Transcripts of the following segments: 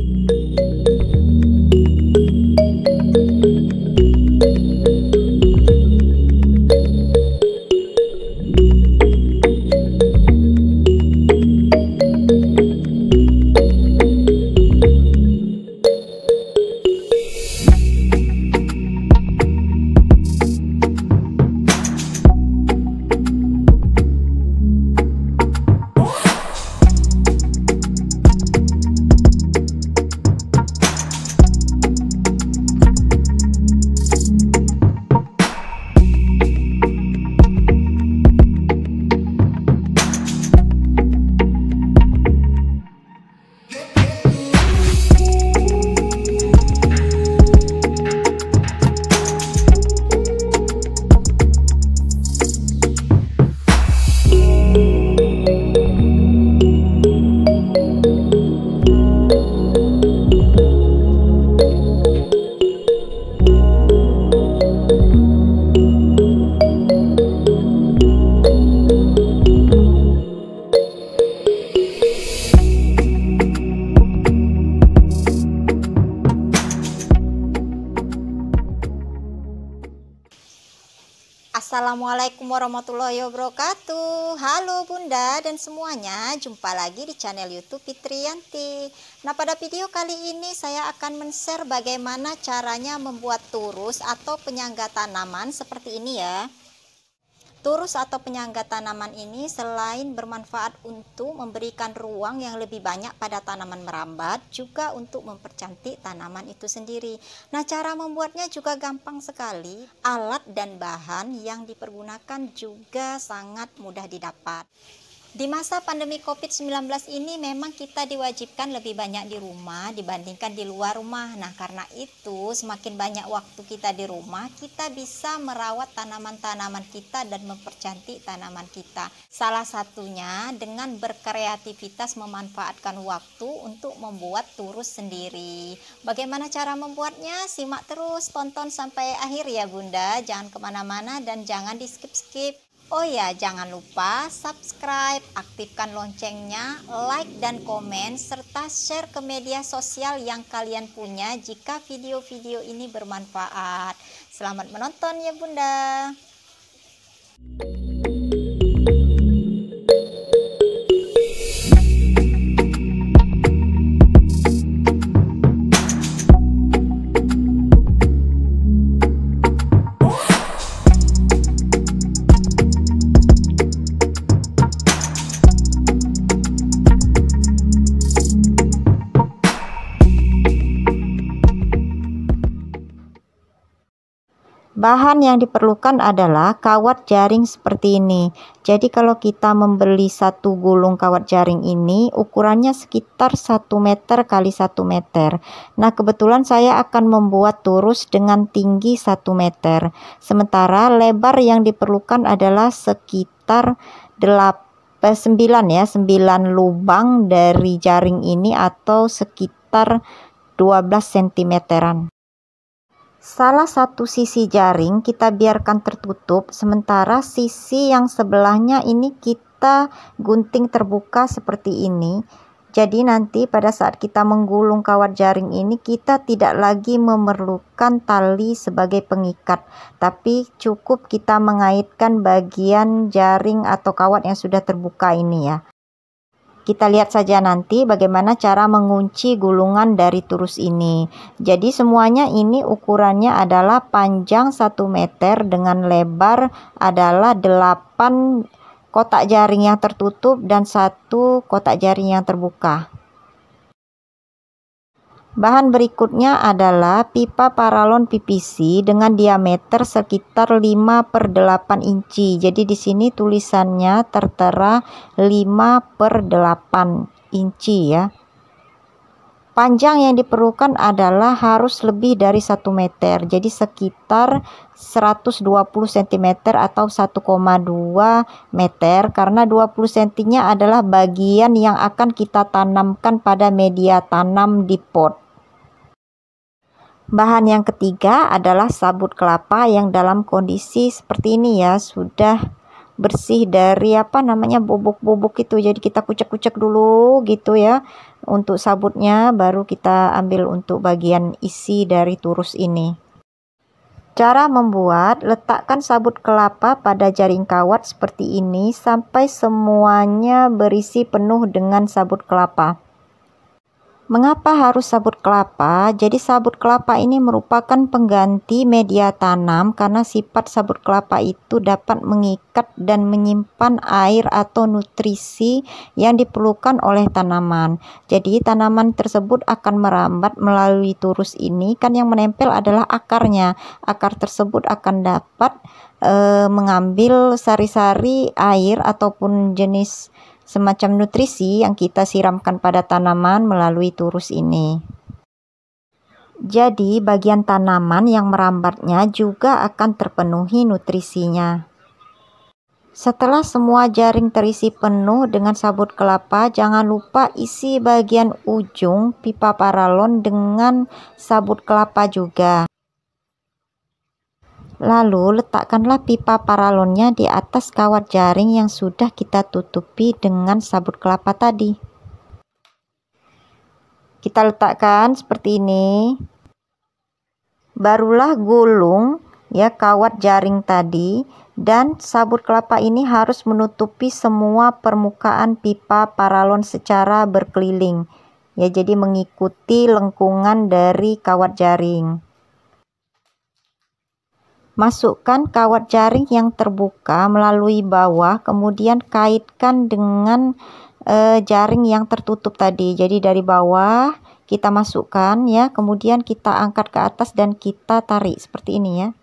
Assalamualaikum warahmatullahi wabarakatuh. Halo Bunda dan semuanya, jumpa lagi di channel YouTube Fitriyanti. Nah, pada video kali ini saya akan men-share bagaimana caranya membuat turus atau penyangga tanaman seperti ini ya. Turus atau penyangga tanaman ini selain bermanfaat untuk memberikan ruang yang lebih banyak pada tanaman merambat, juga untuk mempercantik tanaman itu sendiri. Nah, cara membuatnya juga gampang sekali. Alat dan bahan yang dipergunakan juga sangat mudah didapat. Di masa pandemi COVID-19 ini memang kita diwajibkan lebih banyak di rumah dibandingkan di luar rumah. Nah, karena itu semakin banyak waktu kita di rumah, kita bisa merawat tanaman-tanaman kita dan mempercantik tanaman kita. Salah satunya dengan berkreativitas memanfaatkan waktu untuk membuat turus sendiri. Bagaimana cara membuatnya? Simak terus, tonton sampai akhir ya Bunda. Jangan kemana-mana dan jangan di skip-skip. Oh ya, jangan lupa subscribe, aktifkan loncengnya, like dan komen, serta share ke media sosial yang kalian punya jika video-video ini bermanfaat. Selamat menonton ya Bunda. Bahan yang diperlukan adalah kawat jaring seperti ini. Jadi kalau kita membeli satu gulung kawat jaring ini, ukurannya sekitar 1 meter kali 1 meter. Nah, kebetulan saya akan membuat turus dengan tinggi 1 meter. Sementara lebar yang diperlukan adalah sekitar 9 lubang dari jaring ini atau sekitar 12 cm-an. Salah satu sisi jaring kita biarkan tertutup, sementara sisi yang sebelahnya ini kita gunting terbuka seperti ini. Jadi nanti pada saat kita menggulung kawat jaring ini, kita tidak lagi memerlukan tali sebagai pengikat, tapi cukup kita mengaitkan bagian jaring atau kawat yang sudah terbuka ini ya. Kita lihat saja nanti bagaimana cara mengunci gulungan dari turus ini. Jadi semuanya ini ukurannya adalah panjang 1 meter dengan lebar adalah 8 kotak jaring yang tertutup dan 1 kotak jaring yang terbuka. Bahan berikutnya adalah pipa paralon PVC dengan diameter sekitar 5/8 inci. Jadi di sini tulisannya tertera 5/8 inci ya. Panjang yang diperlukan adalah harus lebih dari 1 meter. Jadi sekitar 120 cm atau 1,2 meter, karena 20 cm-nya adalah bagian yang akan kita tanamkan pada media tanam di pot. Bahan yang ketiga adalah sabut kelapa yang dalam kondisi seperti ini ya, sudah bersih dari apa namanya bubuk-bubuk itu. Jadi kita kucek-kucek dulu gitu ya untuk sabutnya, baru kita ambil untuk bagian isi dari turus ini. Cara membuat: letakkan sabut kelapa pada jaring kawat seperti ini sampai semuanya berisi penuh dengan sabut kelapa. Mengapa harus sabut kelapa? Jadi sabut kelapa ini merupakan pengganti media tanam karena sifat sabut kelapa itu dapat mengikat dan menyimpan air atau nutrisi yang diperlukan oleh tanaman. Jadi tanaman tersebut akan merambat melalui turus ini, kan yang menempel adalah akarnya. Akar tersebut akan dapat mengambil sari-sari air ataupun jenis semacam nutrisi yang kita siramkan pada tanaman melalui turus ini. Jadi bagian tanaman yang merambatnya juga akan terpenuhi nutrisinya. Setelah semua jaring terisi penuh dengan sabut kelapa, jangan lupa isi bagian ujung pipa paralon dengan sabut kelapa juga. Lalu letakkanlah pipa paralonnya di atas kawat jaring yang sudah kita tutupi dengan sabut kelapa tadi. Kita letakkan seperti ini. Barulah gulung ya kawat jaring tadi, dan sabut kelapa ini harus menutupi semua permukaan pipa paralon secara berkeliling. Ya, jadi mengikuti lengkungan dari kawat jaring. Masukkan kawat jaring yang terbuka melalui bawah, kemudian kaitkan dengan jaring yang tertutup tadi. Jadi dari bawah kita masukkan ya, kemudian kita angkat ke atas dan kita tarik seperti ini ya.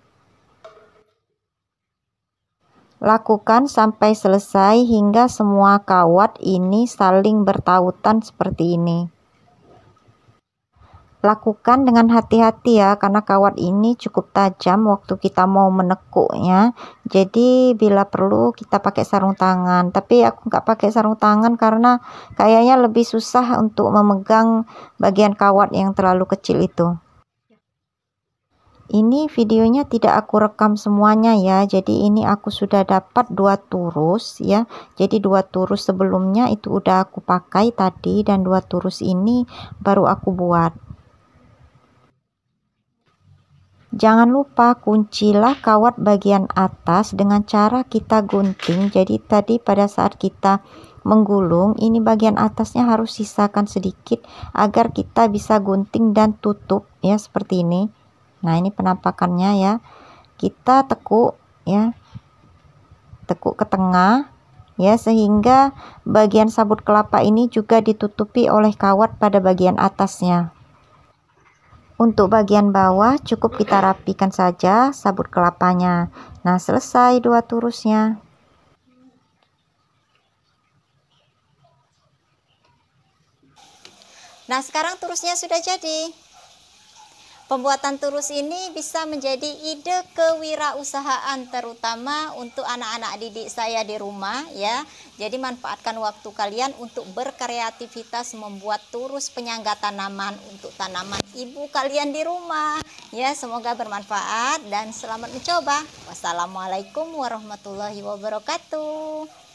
Lakukan sampai selesai hingga semua kawat ini saling bertautan seperti ini. Lakukan dengan hati-hati ya, karena kawat ini cukup tajam waktu kita mau menekuknya. Jadi bila perlu kita pakai sarung tangan, tapi aku nggak pakai sarung tangan karena kayaknya lebih susah untuk memegang bagian kawat yang terlalu kecil itu. Ini videonya tidak aku rekam semuanya ya, jadi ini aku sudah dapat 2 turus ya. Jadi 2 turus sebelumnya itu udah aku pakai tadi, dan 2 turus ini baru aku buat. Jangan lupa kuncilah kawat bagian atas dengan cara kita gunting. Jadi tadi pada saat kita menggulung, ini bagian atasnya harus sisakan sedikit agar kita bisa gunting dan tutup ya seperti ini. Nah, ini penampakannya ya. Kita tekuk ya. Tekuk ke tengah ya, sehingga bagian sabut kelapa ini juga ditutupi oleh kawat pada bagian atasnya. Untuk bagian bawah cukup kita rapikan saja sabut kelapanya. Nah, selesai 2 turusnya. Nah, sekarang turusnya sudah jadi. Pembuatan turus ini bisa menjadi ide kewirausahaan, terutama untuk anak-anak didik saya di rumah ya. Jadi manfaatkan waktu kalian untuk berkreativitas membuat turus penyangga tanaman untuk tanaman ibu kalian di rumah ya. Semoga bermanfaat dan selamat mencoba. Wassalamualaikum warahmatullahi wabarakatuh.